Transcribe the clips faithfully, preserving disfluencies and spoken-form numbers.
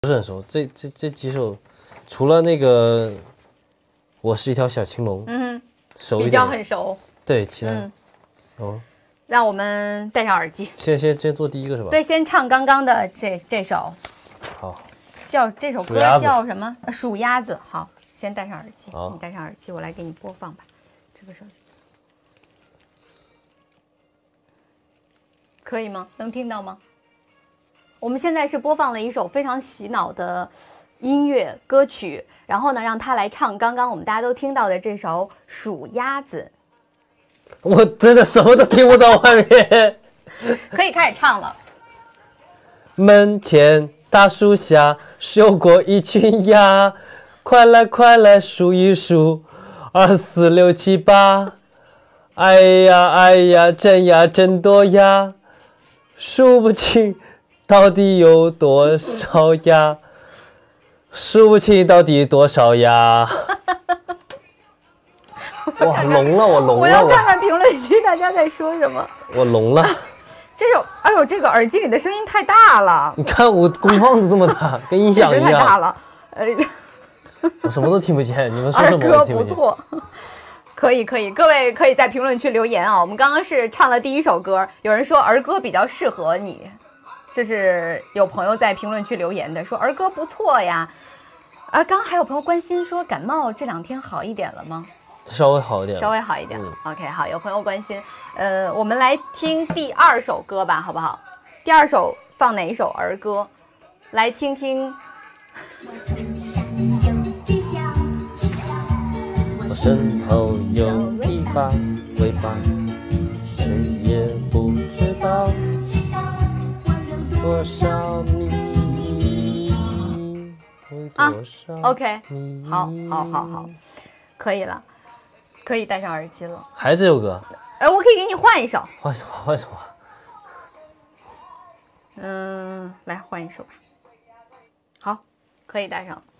不是很熟。这这这几首，除了那个我是一条小青龙， 嗯， 熟一点， 比较很熟。 对，其他、 嗯、 哦， 让我们戴上耳机。 先先先做第一个是吧？ 对，先唱刚刚的这这首。 好。 叫这首歌叫什么？数鸭子。好，先戴上耳机。你戴上耳机，我来给你播放吧。这个手机可以吗？能听到吗？我们现在是播放了一首非常洗脑的音乐歌曲，然后呢，让他来唱刚刚我们大家都听到的这首《数鸭子》。 我真的什么都听不到外面。 可以开始唱了。 门前大树下有过一群鸭，快来快来数一数，二四六七八。哎呀哎呀，真呀真多鸭，数不清到底有多少鸭，数不清到底多少鸭。哇，聋了，我聋了！ 我要看看评论区大家在说什么。 我聋了。 这首，哎呦，这个耳机里的声音太大了。 你看我功放子这么大，跟音响一样。 太大了，呃， 我什么都听不见。你们说什么我都听不见。 儿歌不错，可以可以，各位可以在评论区留言啊。我们刚刚是唱了第一首歌，有人说儿歌比较适合你，这是有朋友在评论区留言的，说儿歌不错呀。啊，刚刚还有朋友关心说感冒这两天好一点了吗？ 稍微好一点， 稍微好一点。嗯、OK， 好，有朋友关心，呃，我们来听第二首歌吧，好不好？第二首放哪一首儿歌？来听听。 我身后有一把尾巴，谁也不知道多少米。 啊 ，OK， 好，好，好，好，可以了。可以戴上耳机了， 还是这首歌？ 哎，我可以给你换一首， 换什么？换什么？ 嗯，来换一首吧。好，可以戴上。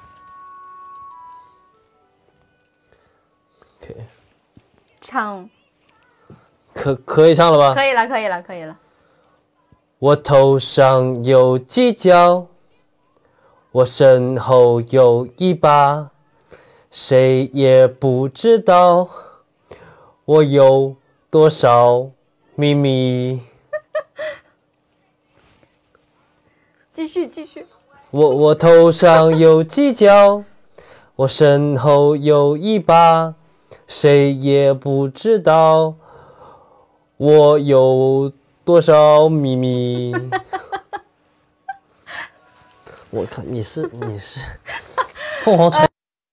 可以。 唱。 可可以唱了吧？ 可以了，可以了，可以了。 我头上有犄角，我身后有一把。谁也不知道我有多少秘密。 继续继续。 我我头上有犄角，我身后有一把，谁也不知道我有多少秘密。我看你是你是凤凰传。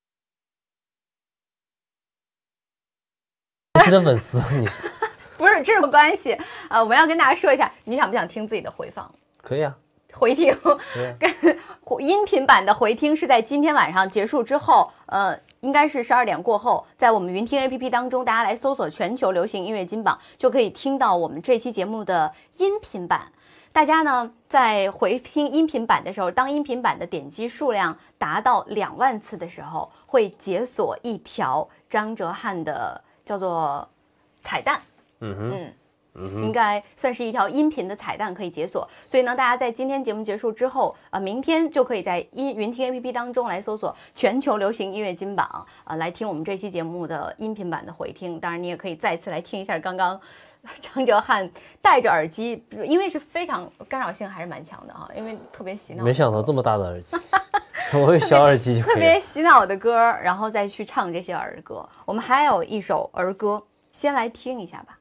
的粉丝，你是不是这种关系？呃，我们要跟大家说一下，你想不想听自己的回放？ 可以啊， 回听， 啊、 跟音频版的回听是在今天晚上结束之后，呃，应该是十二点过后，在我们云听 A P P 当中，大家来搜索全球流行音乐金榜，就可以听到我们这期节目的音频版。大家呢在回听音频版的时候，当音频版的点击数量达到两万次的时候，会解锁一条张哲瀚的。叫做彩蛋， 嗯哼，嗯嗯哼，应该算是一条音频的彩蛋可以解锁。所以呢，大家在今天节目结束之后，呃，明天就可以在音云听 A P P 当中来搜索全球流行音乐金榜，呃，来听我们这期节目的音频版的回听。当然，你也可以再次来听一下刚刚张哲瀚戴着耳机，因为是非常干扰性还是蛮强的哈，因为特别洗脑。 没想到这么大的耳机。我有小耳机就可以特别洗脑的歌，然后再去唱这些儿歌。我们还有一首儿歌，先来听一下吧。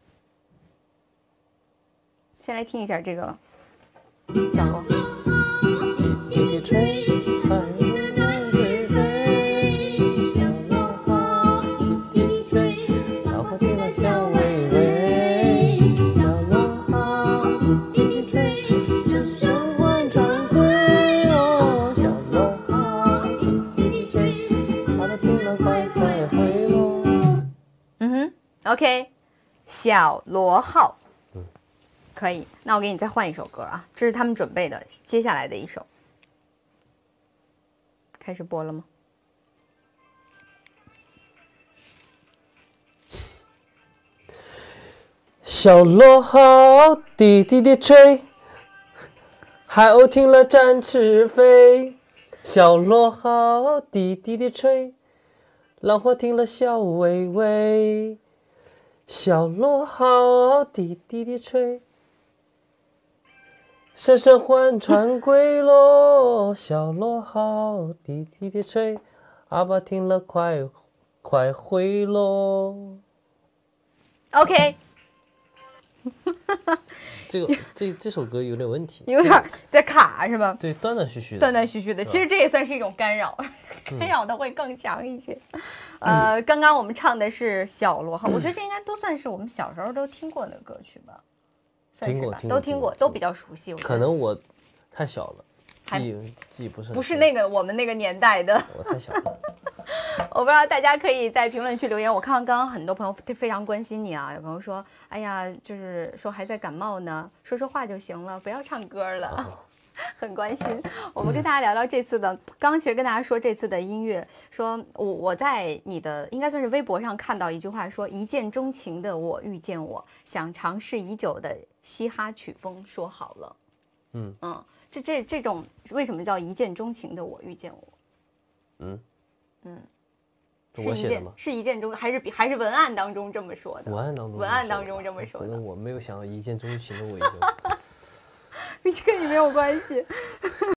先来听一下这个小罗。 滴滴吹，海浪随飞，小罗好，滴滴吹，浪花听了笑微微，小罗好，滴滴吹，声声换转归哦，小罗。 嗯哼 ，OK， 小罗号，嗯，可以。那我给你再换一首歌啊，这是他们准备的接下来的一首，开始播了吗？ 小螺号滴滴滴吹， 海鸥听了展翅飞，小螺号低低地吹，浪花听了笑微微，小螺号低低地吹。声声唤船归喽，小螺号低低地吹，阿爸听了快快回喽。 OK， 这个这这首歌有点问题， 有点在卡是吧？ 对，断断续续的， 断断续续的。其实这也算是一种干扰，干扰的会更强一些。呃，刚刚我们唱的是小螺号，我觉得这应该都算是我们小时候都听过的歌曲吧。 听过， 都听过，都比较熟悉。 可能我太小了，记忆记忆不是很不是那个我们那个年代的。 我太小了。 我不知道大家可以在评论区留言。我看到刚刚很多朋友非常关心你啊，有朋友说：“哎呀，就是说还在感冒呢，说说话就行了，不要唱歌了。哦”很关心。我们跟大家聊聊这次的，刚刚其实跟大家说这次的音乐，说我我在你的应该算是微博上看到一句话说：“一见钟情的我遇见我，想尝试已久的嘻哈曲风说好了。”嗯嗯，这这这种为什么叫一见钟情的我遇见我？嗯嗯， 我写的吗？ 是一见钟，还是比还是文案当中这么说的？ 文案当中， 文案当中这么说的。 可能我没有想到一见钟情的我遇见我。 跟你没有关系。